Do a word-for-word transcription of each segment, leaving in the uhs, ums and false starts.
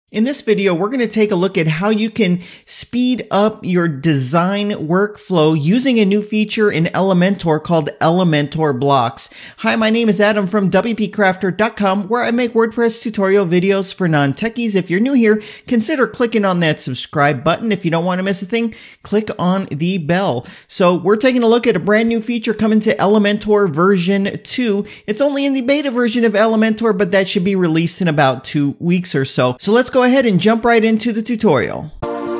In this video, we're going to take a look at how you can speed up your design workflow using a new feature in Elementor called Elementor Blocks. Hi, my name is Adam from W P Crafter dot com, where I make WordPress tutorial videos for non-techies. If you're new here, consider clicking on that subscribe button. If you don't want to miss a thing, click on the bell. So we're taking a look at a brand new feature coming to Elementor version two. It's only in the beta version of Elementor, but that should be released in about two weeks or so. So let's go Go ahead and jump right into the tutorial.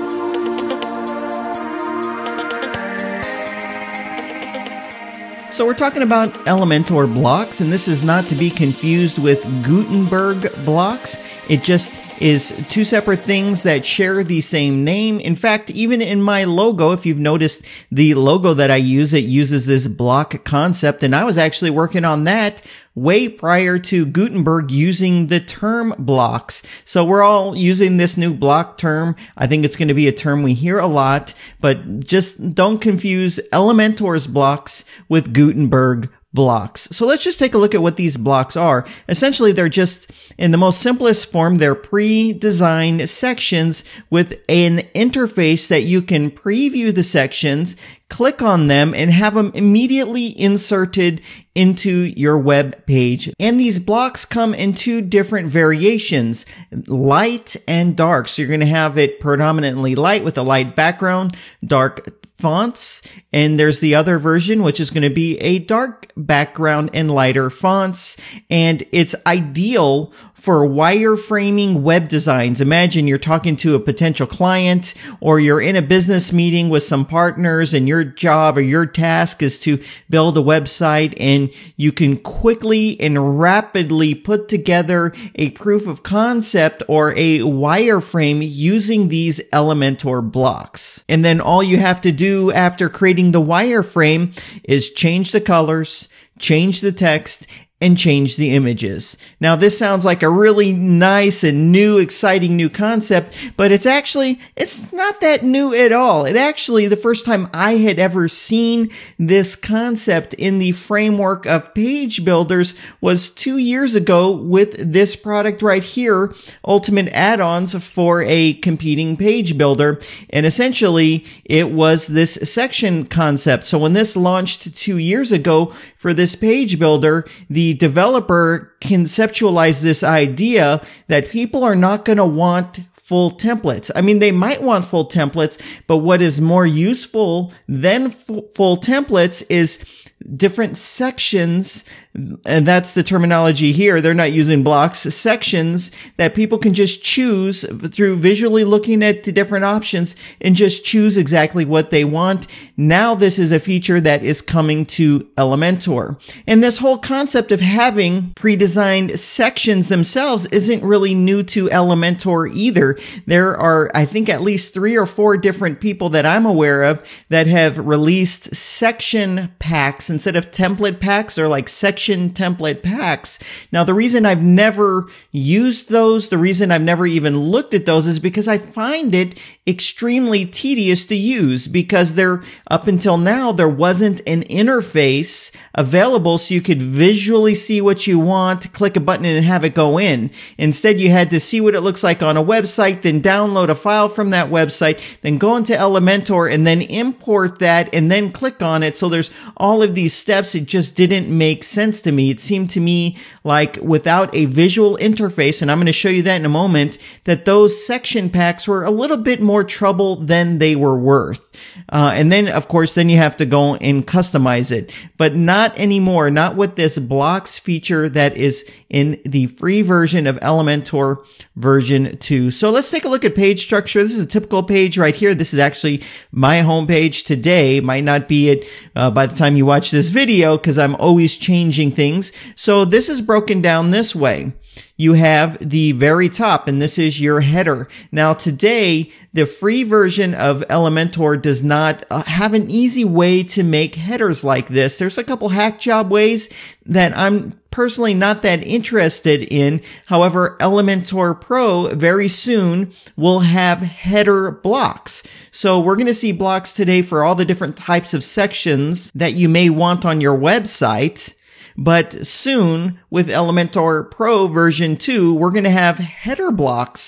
So we're talking about Elementor blocks, and this is not to be confused with Gutenberg blocks. It just is two separate things that share the same name. In fact, even in my logo, if you've noticed the logo that I use, it uses this block concept, and I was actually working on that way prior to Gutenberg using the term blocks. So we're all using this new block term. I think it's going to be a term we hear a lot, but just don't confuse Elementor's blocks with Gutenberg blocks. So let's just take a look at what these blocks are. Essentially, they're just, in the most simplest form, they're pre-designed sections with an interface that you can preview the sections, click on them, and have them immediately inserted into your web page. And these blocks come in two different variations, light and dark. So you're going to have it predominantly light with a light background, dark fonts, and there's the other version, which is going to be a dark background and lighter fonts, and it's ideal for wireframing web designs. Imagine you're talking to a potential client, or you're in a business meeting with some partners, and your job or your task is to build a website, and you can quickly and rapidly put together a proof of concept or a wireframe using these Elementor blocks. And then all you have to do after creating the wireframe is change the colors, change the text, and change the images. Now, this sounds like a really nice and new, exciting new concept, but it's actually, it's not that new at all. It actually, the first time I had ever seen this concept in the framework of page builders was two years ago with this product right here, Ultimate Add-ons for a competing page builder. And essentially, it was this section concept. So when this launched two years ago for this page builder, the developer conceptualized this idea that people are not going to want full templates. I mean, they might want full templates, but what is more useful than full templates is different sections, and that's the terminology here. They're not using blocks, sections that people can just choose through visually looking at the different options and just choose exactly what they want. Now this is a feature that is coming to Elementor. And this whole concept of having pre-designed sections themselves isn't really new to Elementor either. There are, I think, at least three or four different people that I'm aware of that have released section packs. Instead of template packs, or like section template packs. Now, the reason I've never used those, the reason I've never even looked at those is because I find it extremely tedious to use, because there, up until now, there wasn't an interface available so you could visually see what you want, click a button and have it go in. Instead, you had to see what it looks like on a website, then download a file from that website, then go into Elementor and then import that and then click on it. So there's all of these These steps. It just didn't make sense to me. It seemed to me like without a visual interface, and I'm going to show you that in a moment, that those section packs were a little bit more trouble than they were worth. Uh, and then, of course, then you have to go and customize it. But not anymore, not with this blocks feature that is in the free version of Elementor version two. So let's take a look at page structure. This is a typical page right here. This is actually my homepage today. Might not be it uh, by the time you watch this video, because I'm always changing things. So this is broken down this way. You have the very top, and this is your header. Now today, the free version of Elementor does not uh, have an easy way to make headers like this. There's a couple hack job ways that I'm personally not that interested in. However, Elementor Pro very soon will have header blocks. So we're going to see blocks today for all the different types of sections that you may want on your website. But soon, with Elementor Pro version two, we're going to have header blocks.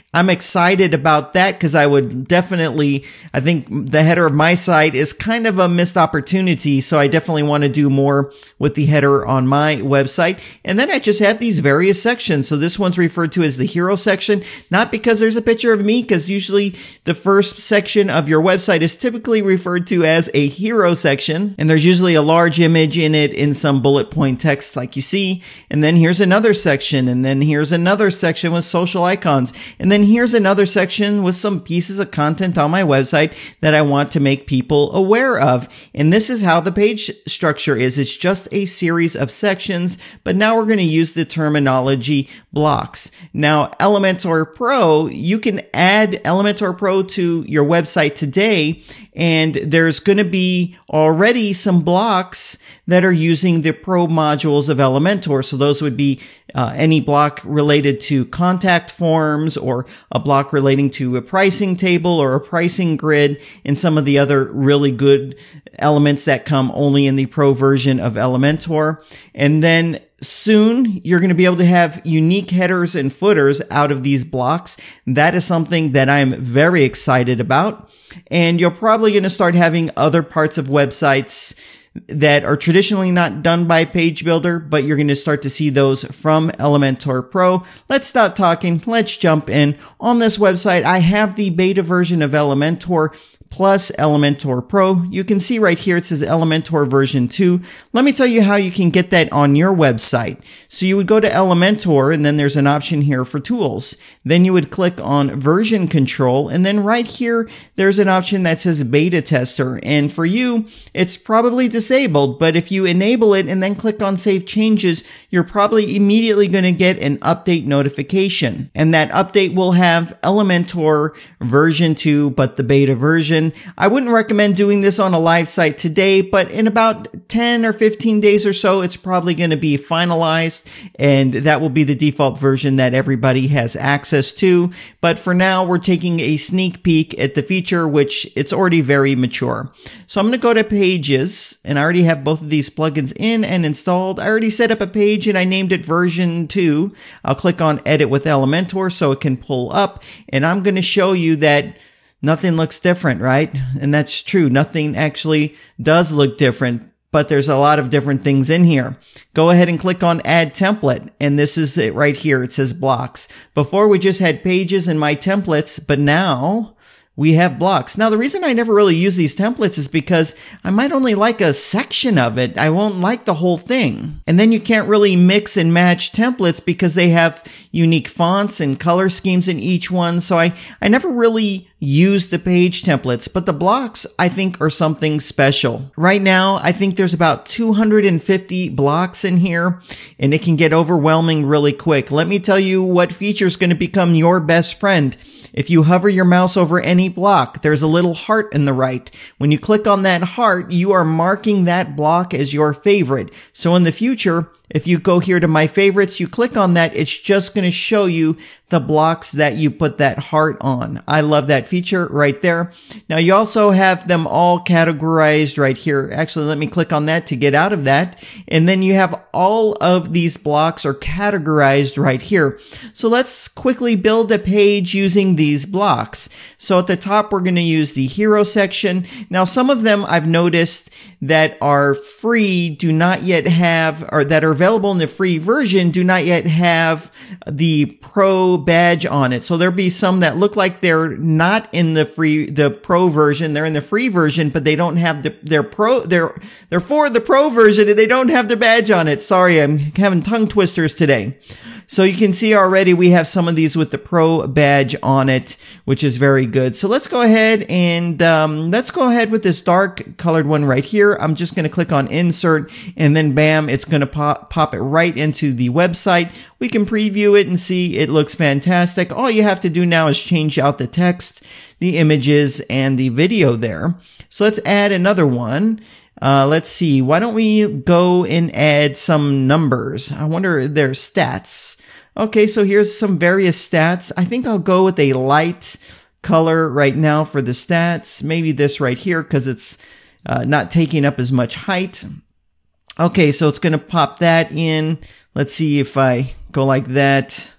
I'm excited about that because I would definitely, I think the header of my site is kind of a missed opportunity. So I definitely want to do more with the header on my website. And then I just have these various sections. So this one's referred to as the hero section, not because there's a picture of me, because usually the first section of your website is typically referred to as a hero section. And there's usually a large image in it in some bullet point text like you see. And then here's another section. And then here's another section with social icons. And then here's another section with some pieces of content on my website that I want to make people aware of. And this is how the page structure is. It's just a series of sections, but now we're going to use the terminology blocks. Now, Elementor Pro, you can add Elementor Pro to your website today, and there's going to be already some blocks that are using the Pro modules of Elementor. So those would be uh, any block related to contact forms, or a block relating to a pricing table or a pricing grid, and some of the other really good elements that come only in the Pro version of Elementor. And then soon you're going to be able to have unique headers and footers out of these blocks. That is something that I'm very excited about. And you're probably going to start having other parts of websites that are traditionally not done by Page Builder, but you're going to start to see those from Elementor Pro. Let's stop talking. Let's jump in. On this website, I have the beta version of Elementor plus Elementor Pro. You can see right here it says Elementor version two. Let me tell you how you can get that on your website. So you would go to Elementor, and then there's an option here for tools. Then you would click on version control, and then right here there's an option that says beta tester. And for you, it's probably disabled, but if you enable it and then click on save changes, you're probably immediately going to get an update notification. And that update will have Elementor version two, but the beta version. I wouldn't recommend doing this on a live site today, but in about ten or fifteen days or so, it's probably going to be finalized, and that will be the default version that everybody has access to. But for now, we're taking a sneak peek at the feature, which it's already very mature. So I'm going to go to Pages, and I already have both of these plugins in and installed. I already set up a page, and I named it version two. I'll click on Edit with Elementor so it can pull up, and I'm going to show you that nothing looks different, right? And that's true. Nothing actually does look different, but there's a lot of different things in here. Go ahead and click on Add Template, and this is it right here. It says Blocks. Before we just had pages and my templates, but now we have blocks. Now, the reason I never really use these templates is because I might only like a section of it. I won't like the whole thing. And then you can't really mix and match templates because they have unique fonts and color schemes in each one. So I, I never really use the page templates, but the blocks I think are something special. Right now, I think there's about two hundred fifty blocks in here, and it can get overwhelming really quick. Let me tell you what feature is going to become your best friend. If you hover your mouse over any block, there's a little heart in the right. When you click on that heart, you are marking that block as your favorite. So in the future, if you go here to My Favorites, you click on that, it's just going to show you the blocks that you put that heart on. I love that feature right there. Now you also have them all categorized right here. Actually, let me click on that to get out of that. And then you have all of these blocks are categorized right here. So let's quickly build a page using these blocks. So at the top, we're going to use the hero section. Now, some of them I've noticed that are free do not yet have, or that are available in the free version do not yet have the Pro badge on it. So there'll be some that look like they're not in the free, the Pro version. They're in the free version, but they don't have the, their Pro, they're, they're for the Pro version and they don't have the badge on it. Sorry, I'm having tongue twisters today. So you can see already we have some of these with the Pro badge on it, which is very good. So let's go ahead and um, let's go ahead with this dark colored one right here. I'm just going to click on Insert, and then bam, it's going to pop, pop it right into the website. We can preview it and see it looks fantastic. All you have to do now is change out the text, the images, and the video there. So let's add another one. Uh, let's see. Why don't we go and add some numbers? I wonder if there's stats. Okay, so here's some various stats. I think I'll go with a light color right now for the stats. Maybe this right here because it's uh, not taking up as much height. Okay, so it's going to pop that in. Let's see if I go like that.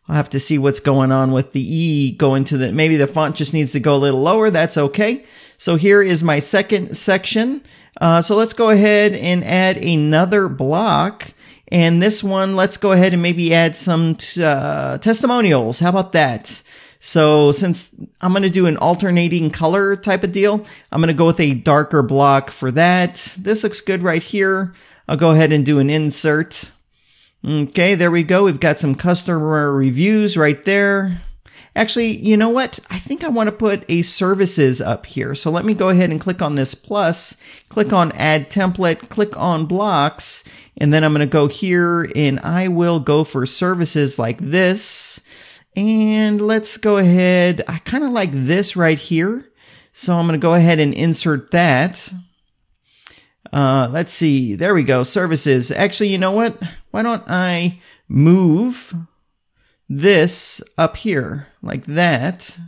I'll have to see what's going on with the E going to the, maybe the font just needs to go a little lower. That's okay. So here is my second section. Uh, so let's go ahead and add another block. And this one, let's go ahead and maybe add some uh, testimonials. How about that? So since I'm going to do an alternating color type of deal, I'm going to go with a darker block for that. This looks good right here. I'll go ahead and do an insert. Okay, there we go. We've got some customer reviews right there. Actually, you know what? I think I want to put a services up here. So let me go ahead and click on this plus, click on add template, click on blocks, and then I'm going to go here and I will go for services like this. And let's go ahead. I kind of like this right here. So I'm going to go ahead and insert that. Uh, let's see. There we go. Services. Actually, you know what? Why don't I move this up here like that?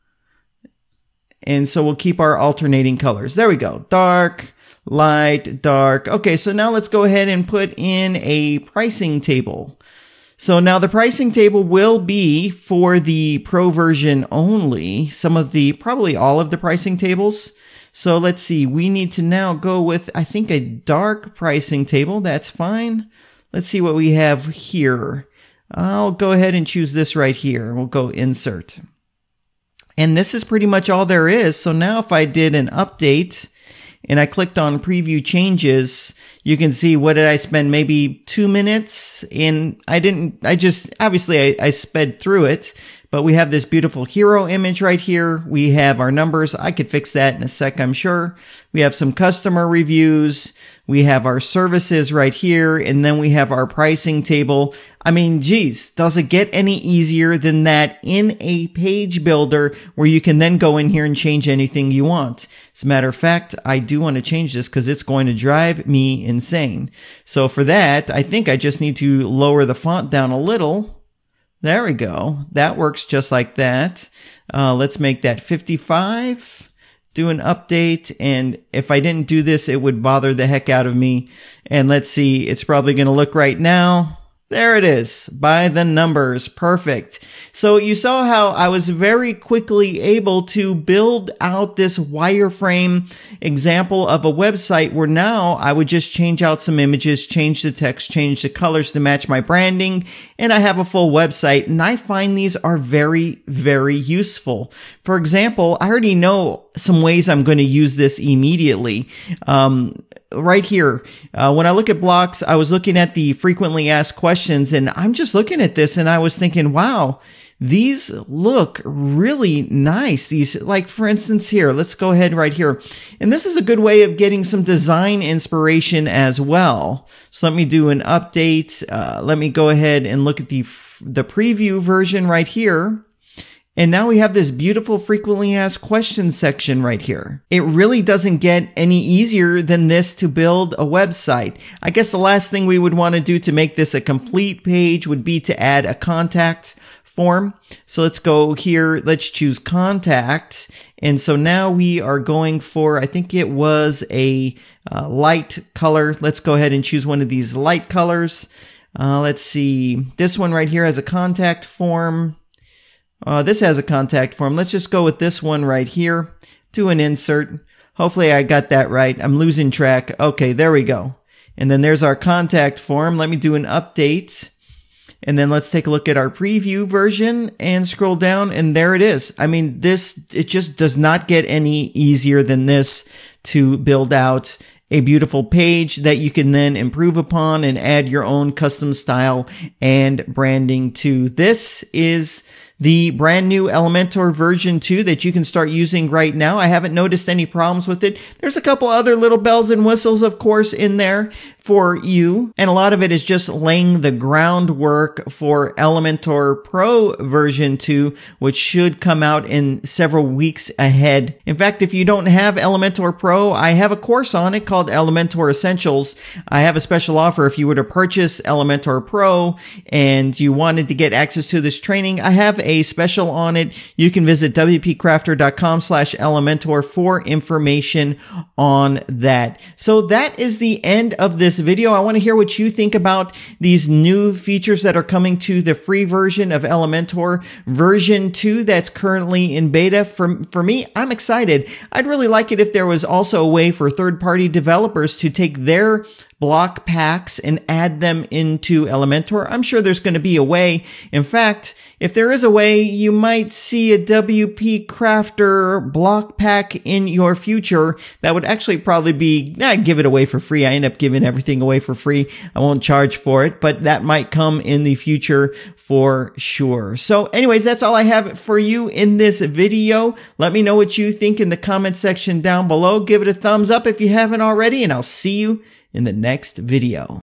And so we'll keep our alternating colors. There we go. Dark, light, dark. Okay, so now let's go ahead and put in a pricing table. So now the pricing table will be for the Pro version only. Some of the, probably all of the pricing tables. So let's see, we need to now go with, I think, a dark pricing table. That's fine. Let's see what we have here. I'll go ahead and choose this right here. We'll go insert. And this is pretty much all there is. So now if I did an update and I clicked on preview changes, you can see, what did I spend? Maybe two minutes. And I didn't, I just, obviously I, I sped through it, but we have this beautiful hero image right here. We have our numbers. I could fix that in a sec, I'm sure. We have some customer reviews. We have our services right here. And then we have our pricing table. I mean, geez, does it get any easier than that in a page builder where you can then go in here and change anything you want? As a matter of fact, I do want to change this because it's going to drive me insane. So for that, I think I just need to lower the font down a little. There we go. That works just like that. Uh, let's make that fifty-five. Do an update. And if I didn't do this, it would bother the heck out of me. And let's see, it's probably going to look right now. There it is, by the numbers. Perfect. So you saw how I was very quickly able to build out this wireframe example of a website where now I would just change out some images, change the text, change the colors to match my branding, and I have a full website. And I find these are very, very useful. For example, I already know some ways I'm going to use this immediately. Um, Right here, uh, when I look at blocks, I was looking at the frequently asked questions, and I'm just looking at this and I was thinking, wow, these look really nice. These, like for instance here, let's go ahead right here. And this is a good way of getting some design inspiration as well. So let me do an update. Uh, let me go ahead and look at the, the preview version right here. And now we have this beautiful frequently asked questions section right here. It really doesn't get any easier than this to build a website. I guess the last thing we would want to do to make this a complete page would be to add a contact form. So let's go here. Let's choose contact. And so now we are going for, I think it was a uh, light color. Let's go ahead and choose one of these light colors. Uh, let's see. This one right here has a contact form. Uh, this has a contact form. Let's just go with this one right here. Do an insert. Hopefully I got that right. I'm losing track. Okay, there we go. And then there's our contact form. Let me do an update. And then let's take a look at our preview version and scroll down, and there it is. I mean, this, it just does not get any easier than this to build out a beautiful page that you can then improve upon and add your own custom style and branding to. This is the brand new Elementor version two that you can start using right now. I haven't noticed any problems with it. There's a couple other little bells and whistles, of course, in there for you. And a lot of it is just laying the groundwork for Elementor Pro version two, which should come out in several weeks ahead. In fact, if you don't have Elementor Pro, I have a course on it called Elementor Essentials. I have a special offer if you were to purchase Elementor Pro and you wanted to get access to this training. I have a a special on it, you can visit W P Crafter dot com slash Elementor for information on that. So that is the end of this video. I want to hear what you think about these new features that are coming to the free version of Elementor version two that's currently in beta. For, for me, I'm excited. I'd really like it if there was also a way for third-party developers to take their block packs and add them into Elementor. I'm sure there's going to be a way. In fact, if there is a way, you might see a W P Crafter block pack in your future. That would actually probably be, I'd give it away for free. I end up giving everything away for free. I won't charge for it, but that might come in the future for sure. So anyways, that's all I have for you in this video. Let me know what you think in the comment section down below. Give it a thumbs up if you haven't already, and I'll see you in the next video.